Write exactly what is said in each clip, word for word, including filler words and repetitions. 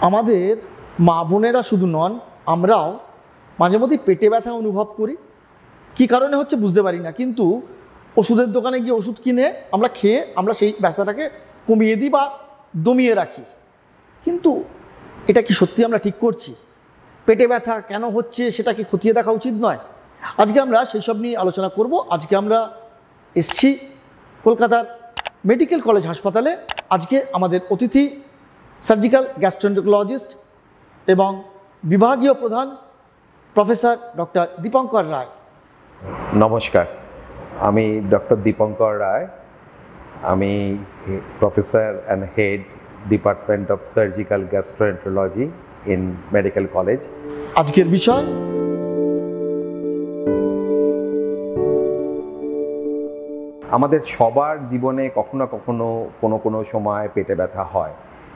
আমাদের মা বোনেরা শুধু নন, আমরাও মাঝে মধ্যে পেটে ব্যথা অনুভব করি। কী কারণে হচ্ছে বুঝতে পারি না, কিন্তু ওষুধের দোকানে গিয়ে ওষুধ কিনে আমরা খেয়ে আমরা সেই ব্যথাটাকে কমিয়ে দিই বা দমিয়ে রাখি। কিন্তু এটা কি সত্যি আমরা ঠিক করছি? পেটে ব্যথা কেন হচ্ছে সেটাকে খতিয়ে দেখা উচিত নয়? আজকে আমরা সেই সব নিয়ে আলোচনা করব। আজকে আমরা এসছি কলকাতার মেডিকেল কলেজ হাসপাতালে। আজকে আমাদের অতিথি সার্জিক্যাল গ্যাস্ট্রোএন্টারোলজিস্ট এবং বিভাগীয় প্রধান প্রফেসর ডক্টর দীপঙ্কর রায়। নমস্কার, আমি ডক্টর দীপঙ্কর রায়। আমি professor and head department of surgical gastroenterology in medical college. আজকের বিষয় আমাদের সবার জীবনে কখনো কখনো কোনো কোনো সময় পেটে ব্যথা হয়।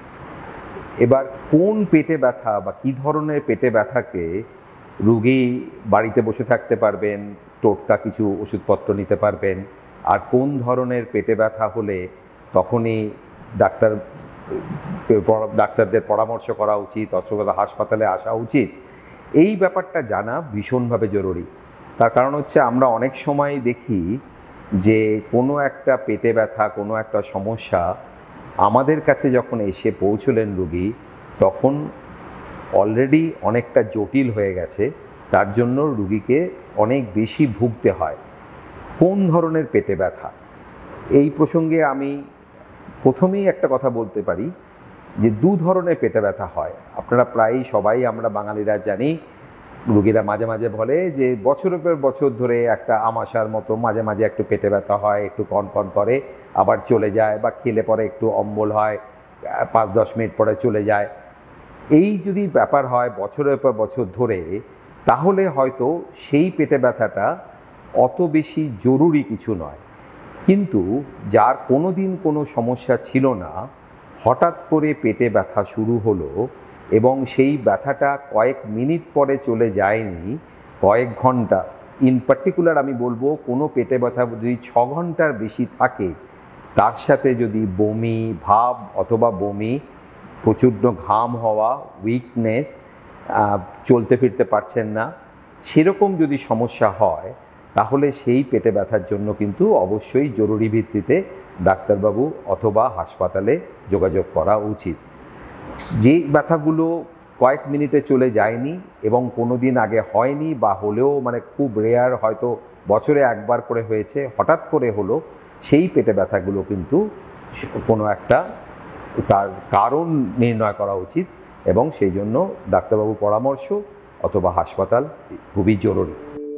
এবার কোন পেটে ব্যথা বা কী ধরনের পেটে ব্যথাকে রোগী বাড়িতে বসে থাকতে পারবেন, টোটকা কিছু ওষুধপত্র নিতে পারবেন, আর কোন ধরনের পেটে ব্যথা হলে তখনই ডাক্তার ডাক্তারদের পরামর্শ করা উচিত, অথবা হাসপাতালে আসা উচিত, এই ব্যাপারটা জানা ভীষণভাবে জরুরি। তার কারণ হচ্ছে আমরা অনেক সময় দেখি যে কোনো একটা পেটে ব্যথা, কোনো একটা সমস্যা আমাদের কাছে যখন এসে পৌঁছলেন রোগী, তখন অলরেডি অনেকটা জটিল হয়ে গেছে। তার জন্য রোগীকে অনেক বেশি ভুগতে হয়। কোন ধরনের পেটে ব্যথা, এই প্রসঙ্গে আমি প্রথমেই একটা কথা বলতে পারি যে দু ধরনের পেটে ব্যথা হয়। আপনারা প্রায়ই সবাই আমরা বাঙালিরা জানি, রোগীরা মাঝে মাঝে বলে যে বছরের পর বছর ধরে একটা আমাশার মতো মাঝে মাঝে একটু পেটে ব্যথা হয়, একটু কনকন করে, আবার চলে যায়, বা খেলে পরে একটু অম্বল হয়, পাঁচ দশ মিনিট পরে চলে যায়। এই যদি ব্যাপার হয় বছরের পর বছর ধরে, তাহলে হয়তো সেই পেটে ব্যথাটা অত বেশি জরুরি কিছু নয়। কিন্তু যার কোনো দিন কোনো সমস্যা ছিল না, হঠাৎ করে পেটে ব্যথা শুরু হলো এবং সেই ব্যথাটা কয়েক মিনিট পরে চলে যায়নি, কয়েক ঘন্টা, ইন পার্টিকুলার আমি বলবো কোনো পেটে ব্যথা যদি ছ ঘন্টার বেশি থাকে, তার সাথে যদি বমি ভাব অথবা বমি, প্রচণ্ড ঘাম হওয়া, উইকনেস, চলতে ফিরতে পারছেন না, সেরকম যদি সমস্যা হয়, তাহলে সেই পেটে ব্যথার জন্য কিন্তু অবশ্যই জরুরি ভিত্তিতে ডাক্তারবাবু অথবা হাসপাতালে যোগাযোগ করা উচিত। যে ব্যথাগুলো কয়েক মিনিটে চলে যায়নি এবং কোনো দিন আগে হয়নি, বা হলেও মানে খুব রেয়ার, হয়তো বছরে একবার করে হয়েছে, হঠাৎ করে হলো, সেই পেটে ব্যথাগুলো কিন্তু কোনো একটা তার কারণ নির্ণয় করা উচিত এবং সেই জন্য ডাক্তারবাবুর পরামর্শ অথবা হাসপাতাল খুবই জরুরি।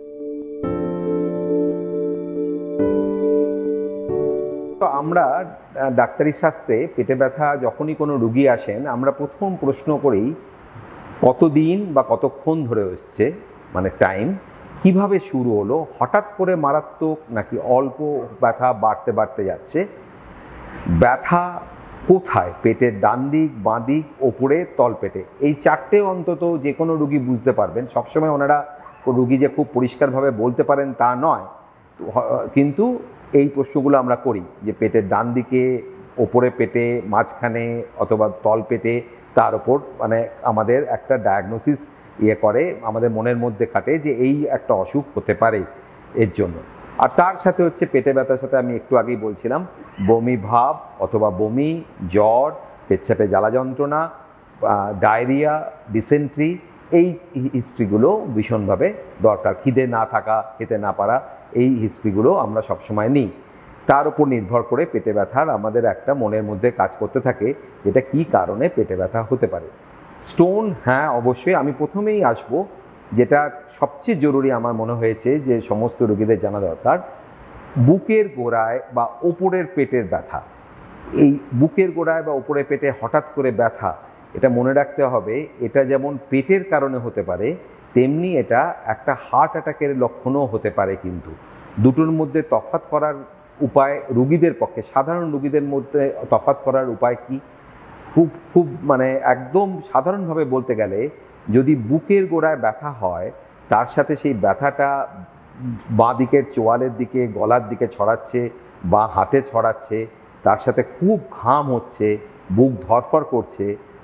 তো আমরা ডাক্তারি শাস্ত্রে পেটে ব্যথা যখনই কোনো রুগী আসেন, আমরা প্রথম প্রশ্ন করেই কতদিন বা কতক্ষণ ধরে এসছে, মানে টাইম, কিভাবে শুরু হলো, হঠাৎ করে মারাত্মক নাকি অল্প ব্যথা বাড়তে বাড়তে যাচ্ছে, ব্যথা কোথায়, পেটের ডান দিক, বাঁ দিক, ওপরে, তলপেটে, এই চারটে অন্তত যে কোনো রুগী বুঝতে পারবেন। সবসময় ওনারা রুগী যে খুব পরিষ্কারভাবে বলতে পারেন তা নয়, কিন্তু এই প্রশ্নগুলো আমরা করি যে পেটের ডান দিকে, ওপরে পেটে, মাঝখানে অথবা তলপেটে, তার ওপর, মানে আমাদের একটা ডায়াগনোসিস ইয়ে করে, আমাদের মনের মধ্যে খাটে যে এই একটা অসুখ হতে পারে এর জন্য। আর তার সাথে হচ্ছে পেটে ব্যথার সাথে আমি একটু আগেই বলছিলাম বমি ভাব অথবা বমি, জ্বর, পেচ্ছাপে জ্বালা যন্ত্রণা, ডায়রিয়া, ডিসেন্ট্রি, এই হিস্ট্রিগুলো ভীষণভাবে দরকার। খিদে না থাকা, খেতে না পারা, এই হিস্ট্রিগুলো আমরা সবসময় নিই। তার উপর নির্ভর করে পেটে ব্যথার আমাদের একটা মনের মধ্যে কাজ করতে থাকে, যেটা কী কারণে পেটে ব্যথা হতে পারে। স্টোন, হ্যাঁ অবশ্যই আমি প্রথমেই আসবো, যেটা সবচেয়ে জরুরি আমার মনে হয়েছে যে সমস্ত রোগীদের জানা দরকার, বুকের গোড়ায় বা ওপরের পেটের ব্যথা। এই বুকের গোড়ায় বা ওপরের পেটে হঠাৎ করে ব্যথা, এটা মনে রাখতে হবে, এটা যেমন পেটের কারণে হতে পারে, তেমনি এটা একটা হার্ট অ্যাটাকের লক্ষণও হতে পারে। কিন্তু দুটোর মধ্যে তফাৎ করার উপায় রোগীদের পক্ষে, সাধারণ রোগীদের মধ্যে তফাৎ করার উপায় কি, খুব খুব মানে একদম সাধারণভাবে বলতে গেলে, যদি বুকের গোড়ায় ব্যথা হয়, তার সাথে সেই ব্যথাটা বাঁ দিকের চোয়ালের দিকে, গলার দিকে ছড়াচ্ছে বা হাতে ছড়াচ্ছে, তার সাথে খুব ঘাম হচ্ছে, বুক ধরফর করছে,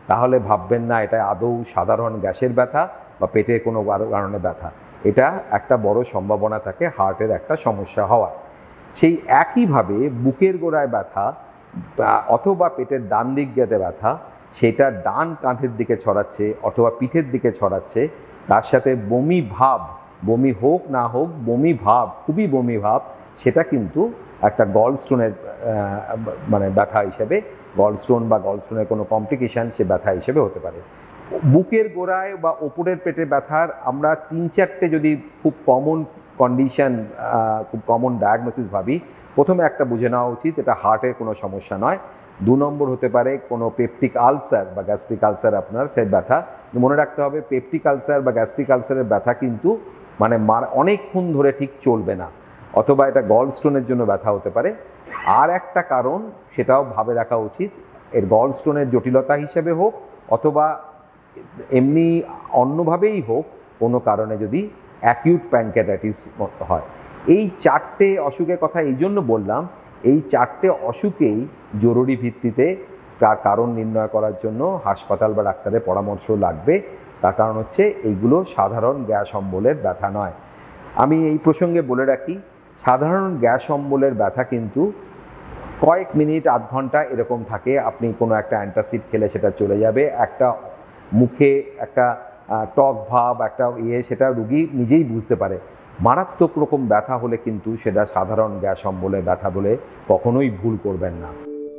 তাহলে ভাববেন না এটা আদৌ সাধারণ গ্যাসের ব্যথা বা পেটের কোনো কারণে ব্যথা। এটা একটা বড় সম্ভাবনা থাকে হার্টের একটা সমস্যা হওয়ার। সেই একইভাবে বুকের গোড়ায় ব্যথা অথবা পেটের ডান দিক গেতে ব্যথা, সেটা ডান কাঁধের দিকে ছড়াচ্ছে অথবা পিঠের দিকে ছড়াচ্ছে, তার সাথে বমি ভাব, বমি হোক না হোক বমি ভাব, খুবই বমি ভাব, সেটা কিন্তু একটা গল স্টোনের মানে ব্যথা হিসেবে, গল স্টোন বা গল স্টোনের কোনো কমপ্লিকেশান সে ব্যথা হিসেবে হতে পারে। বুকের গোড়ায় বা ওপরের পেটে ব্যথার আমরা তিন চারটে যদি খুব কমন কন্ডিশন, খুব কমন ডায়াগনোসিস ভাবি, প্রথমে একটা বুঝে নেওয়া উচিত এটা হার্টের কোনো সমস্যা নয়। দু নম্বর হতে পারে কোনো পেপটিক আলসার বা গ্যাস্ট্রিক আলসার আপনার সেই ব্যথা। মনে রাখতে হবে পেপটিক আলসার বা গ্যাস্ট্রিক আলসারের ব্যথা কিন্তু মানে মার অনেকক্ষণ ধরে ঠিক চলবে না, অথবা এটা গল স্টোনের জন্য ব্যথা হতে পারে। আর একটা কারণ সেটাও ভাবে রাখা উচিত, এর গল স্টোনের জটিলতা হিসেবে হোক অথবা এমনি অন্যভাবেই হোক, কোনো কারণে যদি অ্যাকিউট প্যানক্রিয়াটাইটিস হয়। এই চারটে অসুখের কথা এই জন্য বললাম, এই চারটে অসুখেই জরুরি ভিত্তিতে তার কারণ নির্ণয় করার জন্য হাসপাতাল বা ডাক্তারের পরামর্শ লাগবে। তার কারণ হচ্ছে এইগুলো সাধারণ গ্যাস অম্বলের ব্যথা নয়। আমি এই প্রসঙ্গে বলে রাখি, সাধারণ গ্যাস অম্বলের ব্যথা কিন্তু কয়েক মিনিট আধ ঘন্টা এরকম থাকে, আপনি কোনো একটা অ্যান্টাসিড খেলে সেটা চলে যাবে, একটা মুখে একটা টক ভাব, একটা ইয়ে, সেটা রুগী নিজেই বুঝতে পারে। মারাত্মক রকম ব্যথা হলে কিন্তু সেটা সাধারণ গ্যাস অম্বলের ব্যথা বলে কখনোই ভুল করবেন না।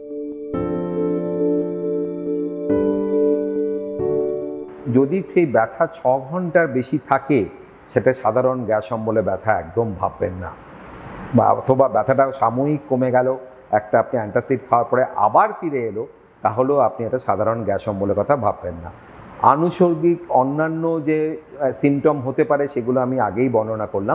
যদি সেই ব্যথা ছ ঘন্টার বেশি থাকে, সেটা সাধারণ গ্যাস অম্বলে ব্যথা একদম ভাববেন না। বা অথবা ব্যথাটা সাময়িক কমে গেল, একটা আপনি অ্যান্টাসিড খাওয়ার পরে আবার ফিরে এলো, তাহলেও আপনি এটা সাধারণ গ্যাস অম্বলের কথা ভাববেন না। আনুষঙ্গিক অন্যান্য যে সিমটম হতে পারে সেগুলো আমি আগেই বর্ণনা করলাম।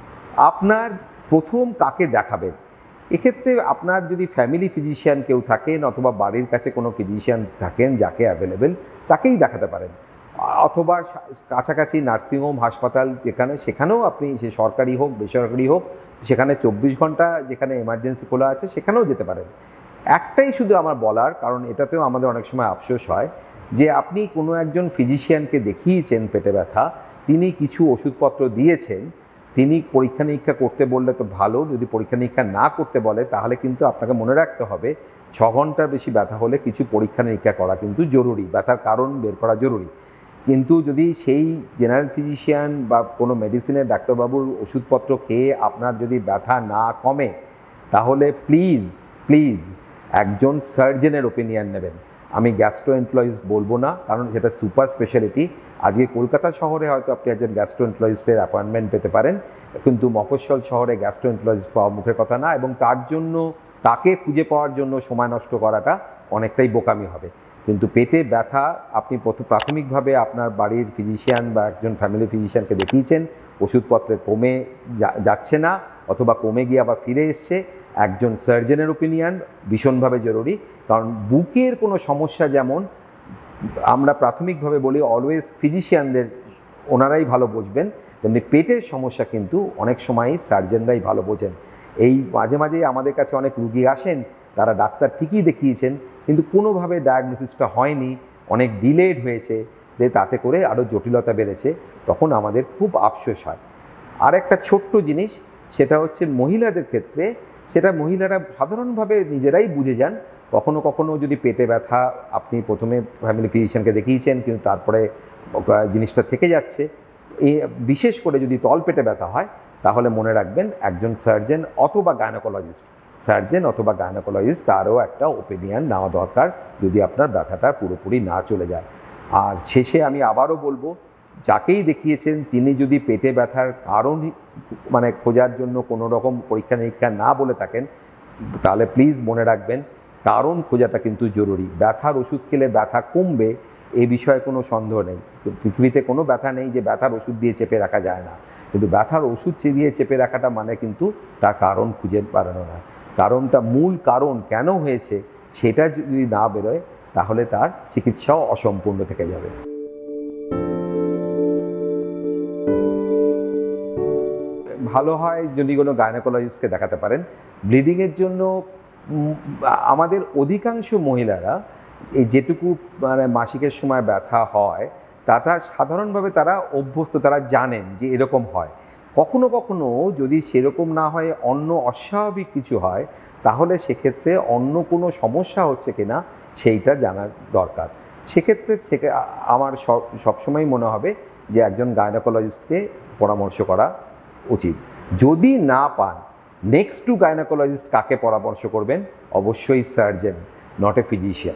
আপনার প্রথম কাকে দেখাবেন, এক্ষেত্রে আপনার যদি ফ্যামিলি ফিজিশিয়ান কেউ থাকেন অথবা বাড়ির কাছে কোনো ফিজিশিয়ান থাকেন যাকে অ্যাভেলেবেল, তাকেই দেখাতে পারেন। অথবা কাছাকাছি নার্সিংহোম, হাসপাতাল যেখানে, সেখানেও আপনি, সে সরকারি হোক বেসরকারি হোক, সেখানে চব্বিশ ঘন্টা যেখানে এমার্জেন্সি খোলা আছে সেখানেও যেতে পারেন। একটাই শুধু আমার বলার, কারণ এটাতেও আমাদের অনেক সময় আফসোস হয়, যে আপনি কোনো একজন ফিজিশিয়ানকে দেখিয়েছেন পেটে ব্যথা, তিনি কিছু ওষুধপত্র দিয়েছেন, তিনি পরীক্ষা নিরীক্ষা করতে বললে তো ভালো, যদি পরীক্ষা নিরীক্ষা না করতে বলে তাহলে কিন্তু আপনাকে মনে রাখতে হবে ছ ঘন্টার বেশি ব্যথা হলে কিছু পরীক্ষা নিরীক্ষা করা কিন্তু জরুরি, ব্যথার কারণ বের করা জরুরি। কিন্তু যদি সেই জেনারেল ফিজিশিয়ান বা কোনো মেডিসিনের ডাক্তারবাবুর ওষুধপত্র খেয়ে আপনার যদি ব্যথা না কমে, তাহলে প্লিজ প্লিজ একজন সার্জেনের ওপিনিয়ন নেবেন। আমি গ্যাস্ট্রোএন্টারোলজিস্ট বলবো না, কারণ সেটা সুপার স্পেশালিটি। আজকে কলকাতা শহরে হয়তো আপনি একজন গ্যাস্ট্রোএন্টারোলজিস্টের অ্যাপয়েন্টমেন্ট পেতে পারেন, কিন্তু মফস্বল শহরে গ্যাস্ট্রোএন্টারোলজিস্ট পাওয়া মুখের কথা না, এবং তার জন্য তাকে খুঁজে পাওয়ার জন্য সময় নষ্ট করাটা অনেকটাই বোকামি হবে। কিন্তু পেটে ব্যথা আপনি প্রাথমিকভাবে আপনার বাড়ির ফিজিশিয়ান বা একজন ফ্যামিলি ফিজিশিয়ানকে দেখিয়েছেন, ওষুধপত্রে কমে যাচ্ছে না অথবা কমে গিয়ে আবার ফিরে এসছে, একজন সার্জনের ওপিনিয়ন ভীষণভাবে জরুরি। কারণ বুকের কোনো সমস্যা যেমন আমরা প্রাথমিকভাবে বলি অলওয়েজ ফিজিশিয়ানদের, ওনারাই ভালো বুঝবেন, তেমনি পেটের সমস্যা কিন্তু অনেক সময়ই সার্জনরাই ভালো বোঝেন। এই মাঝে মাঝেই আমাদের কাছে অনেক রুগী আসেন, তারা ডাক্তার ঠিকই দেখিয়েছেন কিন্তু কোনোভাবে ডায়াগনোসিসটা হয়নি, অনেক ডিলেড হয়েছে, যে তাতে করে আরও জটিলতা বেড়েছে, তখন আমাদের খুব আফসোস হয়। আর একটা ছোট্ট জিনিস, সেটা হচ্ছে মহিলাদের ক্ষেত্রে, সেটা মহিলারা সাধারণভাবে নিজেরাই বুঝে যান। কখনো কখনো যদি পেটে ব্যথা আপনি প্রথমে ফ্যামিলি ফিজিশিয়ানকে দেখিয়েছেন কিন্তু তারপরে জিনিসটা থেকে যাচ্ছে, এই বিশেষ করে যদি তল পেটে ব্যথা হয়, তাহলে মনে রাখবেন একজন সার্জন অথবা গাইনোকোলজিস্ট, সার্জন অথবা গাইনোকোলজিস্ট তারও একটা ওপিনিয়ন নেওয়া দরকার, যদি আপনার ব্যথাটা পুরোপুরি না চলে যায়। আর শেষে আমি আবারও বলবো, যাকেই দেখিয়েছেন তিনি যদি পেটে ব্যথার কারণ মানে খোঁজার জন্য কোনো রকম পরীক্ষা নিরীক্ষা না বলে থাকেন, তাহলে প্লিজ মনে রাখবেন কারণ খোঁজাটা কিন্তু জরুরি। ব্যথার ওষুধ খেলে ব্যথা কমবে এ বিষয়ে কোনো সন্দেহ নেই, পৃথিবীতে কোনো ব্যথা নেই যে ব্যথার ওষুধ দিয়ে চেপে রাখা যায় না, কিন্তু ব্যথার ওষুধ দিয়ে চেপে রাখাটা মানে কিন্তু তার কারণ খুঁজে বেড়ানো না। কারণটা, মূল কারণ কেন হয়েছে সেটা যদি না বেরোয়, তাহলে তার চিকিৎসাও অসম্পূর্ণ থেকে যাবে। ভালো হয় যদি কোনো গাইনোকোলজিস্টকে দেখাতে পারেন। ব্লিডিংয়ের জন্য আমাদের অধিকাংশ মহিলারা এই যেটুকু মানে মাসিকের সময় ব্যথা হয় তাটা সাধারণভাবে তারা অভ্যস্ত, তারা জানেন যে এরকম হয়। কখনো কখনো যদি সেরকম না হয়, অন্য অস্বাভাবিক কিছু হয়, তাহলে সেক্ষেত্রে অন্য কোনো সমস্যা হচ্ছে কিনা সেইটা জানা দরকার। সেক্ষেত্রে থেকে আমার সব সবসময় মনে হবে যে একজন গাইনোকোলজিস্টকে পরামর্শ করা উচিত। যদি না পান, নেক্সট টু গাইনোকোলজিস্ট কাকে পরামর্শ করবেন? অবশ্যই সার্জন, নট এ ফিজিশিয়ান।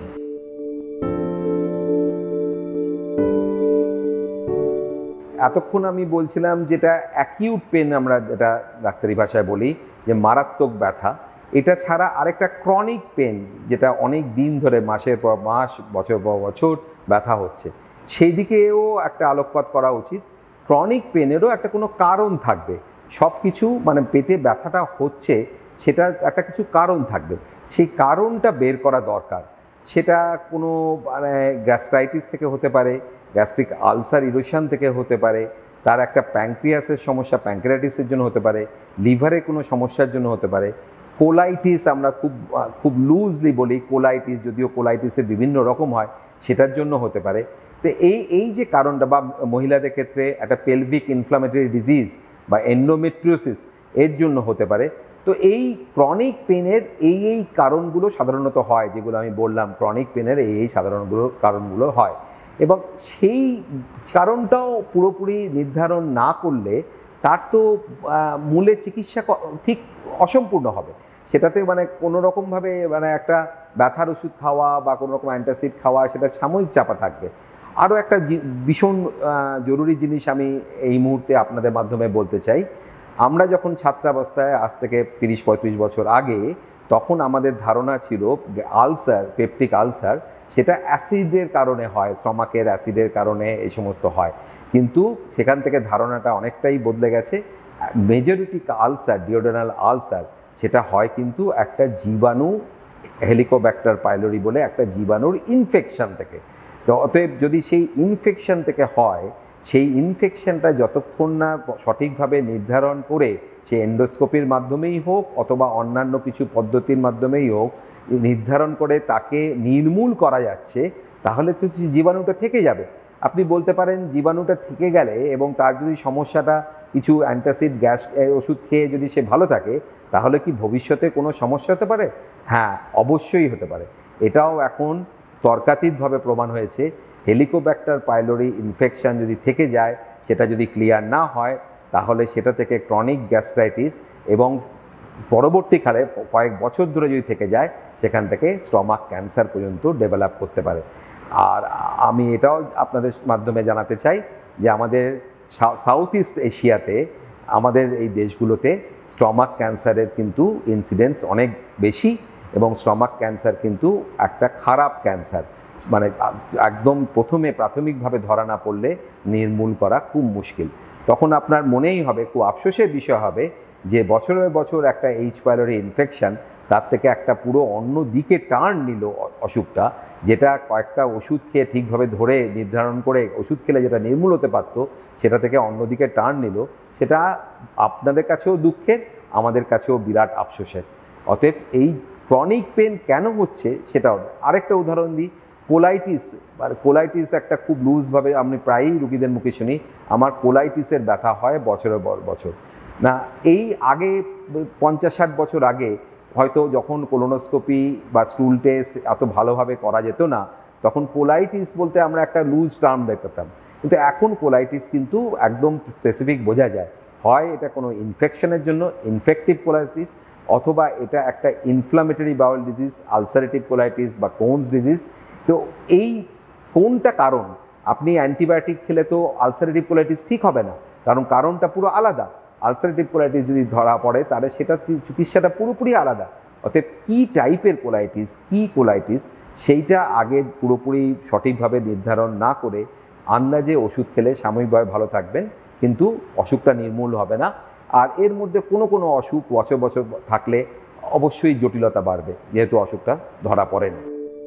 এতক্ষণ আমি বলছিলাম যেটা অ্যাকিউট পেন, আমরা যেটা ডাক্তারি ভাষায় বলি যে মারাত্মক ব্যথা, এটা ছাড়া আরেকটা ক্রনিক পেন, যেটা অনেক দিন ধরে মাসের পর মাস, বছর পর বছর ব্যথা হচ্ছে, সেই দিকেও একটা আলোকপাত করা উচিত। ক্রনিক পেনেরও একটা কোনো কারণ থাকবে। সব কিছু মানে পেটে ব্যথাটা হচ্ছে সেটা একটা কিছু কারণ থাকবে, সেই কারণটা বের করা দরকার। সেটা কোনো মানে গ্যাস্ট্রাইটিস থেকে হতে পারে, গ্যাস্ট্রিক আলসার ইরোশন থেকে হতে পারে, তার একটা প্যাঙ্ক্রিয়াসের সমস্যা প্যাঙ্ক্রিয়াটিসের জন্য হতে পারে, লিভারে কোনো সমস্যার জন্য হতে পারে, কোলাইটিস আমরা খুব খুব লুজলি বলি কোলাইটিস, যদিও কোলাইটিসের বিভিন্ন রকম হয়, সেটার জন্য হতে পারে। তো এই এই যে কারণটা, বা মহিলাদের ক্ষেত্রে একটা পেলভিক ইনফ্লামেটরি ডিজিজ বা এন্ডোমেট্রিওসিস, এর জন্য হতে পারে। তো এই ক্রনিক পেনের এই এই কারণগুলো সাধারণত হয়, যেগুলো আমি বললাম, ক্রনিক পেনের এই এই সাধারণগুলো কারণগুলো হয়। এবং সেই কারণটাও পুরোপুরি নির্ধারণ না করলে তার তো মূলে চিকিৎসা ঠিক অসম্পূর্ণ হবে। সেটাতে মানে কোনো রকমভাবে মানে একটা ব্যথার ওষুধ খাওয়া বা কোনো রকম অ্যান্টাসিড খাওয়া, সেটা সাময়িক চাপা থাকবে। আরও একটা ভীষণ জরুরি জিনিস আমি এই মুহূর্তে আপনাদের মাধ্যমে বলতে চাই। আমরা যখন ছাত্রাবস্থায়, আজ থেকে তিরিশ পঁয়ত্রিশ বছর আগে, তখন আমাদের ধারণা ছিল আলসার, পেপটিক আলসার, সেটা অ্যাসিডের কারণে হয়, স্টমাকের অ্যাসিডের কারণে এই সমস্ত হয়। কিন্তু সেখান থেকে ধারণাটা অনেকটাই বদলে গেছে। মেজরিটি আলসার, ডিওডেনাল আলসার, সেটা হয় কিন্তু একটা জীবাণু, হেলিকোব্যাক্টার পাইলোরি বলে একটা জীবাণুর ইনফেকশন থেকে। তো অতএব যদি সেই ইনফেকশন থেকে হয়, সেই ইনফেকশনটা যতক্ষণ না সঠিকভাবে নির্ধারণ করে, সে এন্ডোস্কোপির মাধ্যমেই হোক অথবা অন্যান্য কিছু পদ্ধতির মাধ্যমেই হোক, নির্ধারণ করে তাকে নির্মূল করা যাচ্ছে, তাহলে তো জীবাণুটা থেকে যাবে। আপনি বলতে পারেন জীবাণুটা থেকে গেলে এবং তার যদি সমস্যাটা কিছু অ্যান্টাসিড গ্যাস ওষুধ খেয়ে যদি সে ভালো থাকে, তাহলে কি ভবিষ্যতে কোনো সমস্যা হতে পারে? হ্যাঁ, অবশ্যই হতে পারে। এটাও এখন তর্কাতীতভাবে প্রমাণ হয়েছে। হেলিকোব্যাক্টার পাইলোরি ইনফেকশন যদি থেকে যায়, সেটা যদি ক্লিয়ার না হয়, তাহলে সেটা থেকে ক্রনিক গ্যাস্ট্রাইটিস এবং পরবর্তীকালে কয়েক বছর ধরে যদি থেকে যায়, সেখান থেকে স্টমাক ক্যান্সার পর্যন্ত ডেভেলপ করতে পারে। আর আমি এটাও আপনাদের মাধ্যমে জানাতে চাই যে আমাদের সাউথ ইস্ট এশিয়াতে, আমাদের এই দেশগুলোতে স্টমাক ক্যান্সারের কিন্তু ইনসিডেন্স অনেক বেশি, এবং স্টমাক ক্যান্সার কিন্তু একটা খারাপ ক্যান্সার, মানে একদম প্রথমে প্রাথমিকভাবে ধরা না পড়লে নির্মূল করা খুব মুশকিল। তখন আপনার মনেই হবে, খুব আফসোসের বিষয় হবে, যে বছরের বছর একটা এইচ পাইলোরি ইনফেকশন তার থেকে একটা পুরো অন্য দিকে টার্ন নিল অসুখটা, যেটা কয়েকটা ওষুধ খেয়ে ঠিকভাবে ধরে নির্ধারণ করে ওষুধ খেলে যেটা নির্মূল হতে পারতো, সেটা থেকে অন্যদিকে টার্ন নিল। সেটা আপনাদের কাছেও দুঃখের, আমাদের কাছেও বিরাট আফসোসের। অতএব এই ক্রনিক পেন কেন হচ্ছে সেটাও। আরেকটা উদাহরণ দিই, কোলাইটিস। কোলাইটিস একটা খুব লুজভাবে আমি প্রায়ই রুগীদের মুখে শুনি, আমার কোলাইটিসের ব্যথা হয় বছরের পর বছর। না, এই আগে পঞ্চাশ ষাট বছর আগে হয়তো যখন কোলোনোস্কোপি বা স্টুল টেস্ট এত ভালোভাবে করা যেত না, তখন কোলাইটিস বলতে আমরা একটা লুজ টার্ম বের করতাম। কিন্তু এখন কোলাইটিস কিন্তু একদম স্পেসিফিক বোঝা যায়, হয় এটা কোনো ইনফেকশনের জন্য, ইনফেক্টিভ কোলাইটিস, অথবা এটা একটা inflammatory bowel disease, ulcerative colitis বা কোনস ডিজিজ। তো এই কোনটা কারণ? আপনি অ্যান্টিবায়োটিক খেলে তো আলসারেটিভ কোলাইটিস ঠিক হবে না, কারণ কারণটা পুরো আলাদা। আলসারেটিভ কোলাইটিস যদি ধরা পড়ে, তাহলে সেটা চিকিৎসাটা পুরোপুরি আলাদা। অতএব কী টাইপের কোলাইটিস, কী কোলাইটিস, সেইটা আগে পুরোপুরি সঠিকভাবে নির্ধারণ না করে আন্দাজে ওষুধ খেলে সাময়িকভাবে ভালো থাকবেন, কিন্তু অসুখটা নির্মূল হবে না। আর এর মধ্যে কোনো কোনো অসুখ বছর বছর থাকলে অবশ্যই জটিলতা বাড়বে, যেহেতু অসুখটা ধরা পড়েনি।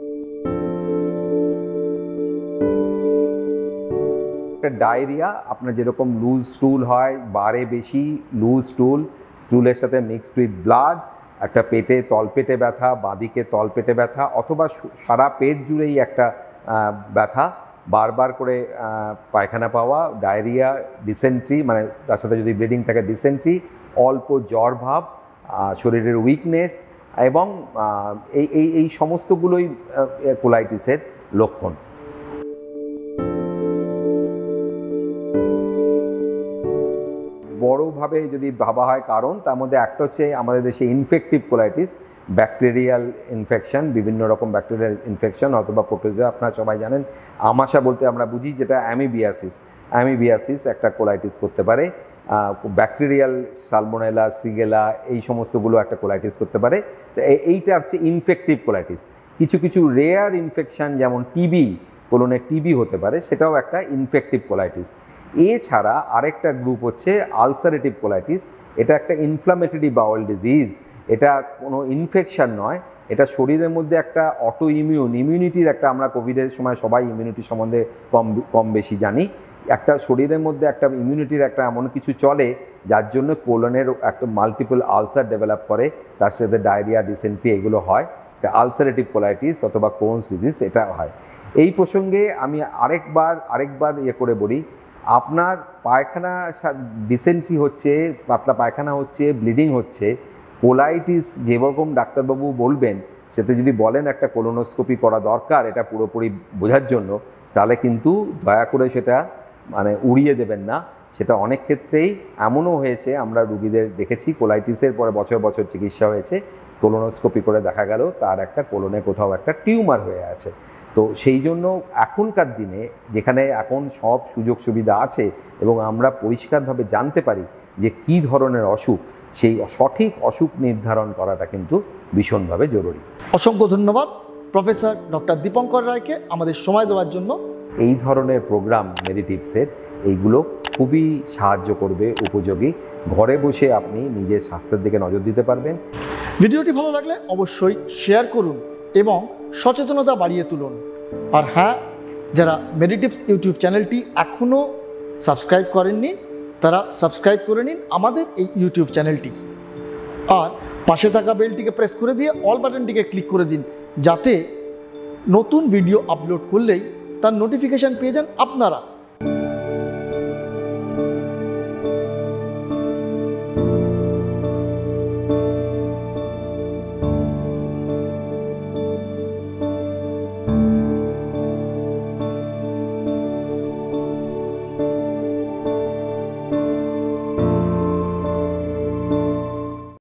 একটা ডায়রিয়া, আপনার যেরকম লুজ স্টুল হয়, বারে বেশি লুজ স্টুল, স্টুলের সাথে মিক্সড উইথ ব্লাড, একটা পেটে তলপেটে ব্যথা, বাঁদিকে তলপেটে ব্যথা, অথবা সারা পেট জুড়েই একটা ব্যথা, বারবার করে পায়খানা পাওয়া, ডায়রিয়া, ডিসেন্ট্রি, মানে তার সাথে যদি ব্লিডিং থাকে ডিসেন্ট্রি, অল্প জ্বর ভাব, শরীরের উইকনেস, এবং এই এই এই সমস্তগুলোই কোলাইটিসের লক্ষণ। বড়োভাবে যদি ভাবা হয় কারণ, তার মধ্যে একটা হচ্ছে আমাদের দেশে ইনফেক্টিভ কোলাইটিস, ব্যাকটেরিয়াল ইনফেকশন, বিভিন্ন রকম ব্যাকটেরিয়াল ইনফেকশন অথবা প্রোটোজোয়া, আপনারা সবাই জানেন। আমাশা বলতে আমরা বুঝি যেটা অ্যামিবিয়াসিস, অ্যামিবিয়াসিস একটা কোলাইটিস করতে পারে। ব্যাকটেরিয়াল সালমোনেলা, সিগেলা, এই সমস্তগুলো একটা কোলাইটিস করতে পারে। তো এইটা হচ্ছে ইনফেক্টিভ কোলাইটিস। কিছু কিছু রেয়ার ইনফেকশন যেমন টিবি, কোলনে টিবি হতে পারে, সেটাও একটা ইনফেক্টিভ কোলাইটিস। এছাড়া আরেকটা গ্রুপ হচ্ছে আলসারেটিভ কোলাইটিস। এটা একটা ইনফ্লামেটরি বাউল ডিজিজ, এটা কোনো ইনফেকশন নয়, এটা শরীরের মধ্যে একটা অটো ইমিউন ইমিউনিটির একটা, আমরা কোভিডের সময় সবাই ইমিউনিটি সম্বন্ধে কম কম বেশি জানি, একটা শরীরের মধ্যে একটা ইমিউনিটির একটা এমন কিছু চলে যার জন্য কোলনের একটা মাল্টিপল আলসার ডেভেলপ করে, তার সাথে ডায়রিয়া, ডিসেন্ট্রি এগুলো হয়। আলসারেটিভ কোলাইটিস অথবা ক্রোনস ডিজিজ এটা হয়। এই প্রসঙ্গে আমি আরেকবার আরেকবার ইয়ে করে বলি, আপনার পায়খানা ডিসেন্ট্রি হচ্ছে, পাতলা পায়খানা হচ্ছে, ব্লিডিং হচ্ছে, কোলাইটিস যেরকম ডাক্তারবাবু বলবেন, সেটা যদি বলেন একটা কোলোনোস্কোপি করা দরকার এটা পুরোপুরি বোঝার জন্য, তাহলে কিন্তু দয়া করে সেটা মানে উড়িয়ে দেবেন না। সেটা অনেক ক্ষেত্রেই এমনও হয়েছে, আমরা রুগীদের দেখেছি কোলাইটিসের পরে বছর বছর চিকিৎসা হয়েছে, কোলোনোস্কোপি করে দেখা গেল তার একটা কোলনে কোথাও একটা টিউমার হয়ে আছে। তো সেই জন্য এখনকার দিনে যেখানে এখন সব সুযোগ সুবিধা আছে এবং আমরা পরিষ্কারভাবে জানতে পারি যে কী ধরনের অসুখ, সেই সঠিক অসুখ নির্ধারণ করাটা কিন্তু ভীষণভাবে জরুরি। অসংখ্য ধন্যবাদ প্রফেসর ডক্টর দীপঙ্কর রায়কে আমাদের সময় দেওয়ার জন্য। এই ধরনের প্রোগ্রাম মেডিটিভসের এইগুলো খুবই সাহায্য করবে, উপযোগী। ঘরে বসে আপনি নিজের স্বাস্থ্যের দিকে নজর দিতে পারবেন। ভিডিওটি ভালো লাগলে অবশ্যই শেয়ার করুন এবং সচেতনতা বাড়িয়ে তুলুন। আর হ্যাঁ, যারা মেডিটিভস ইউটিউব চ্যানেলটি এখনও সাবস্ক্রাইব করেননি তারা সাবস্ক্রাইব করে নিন আমাদের এই ইউটিউব চ্যানেলটি, আর পাশে থাকা বেলটিকে প্রেস করে দিয়ে অল বাটনটিকে ক্লিক করে দিন, যাতে নতুন ভিডিও আপলোড করলেই তার নোটিফিকেশান পেয়ে যান আপনারা।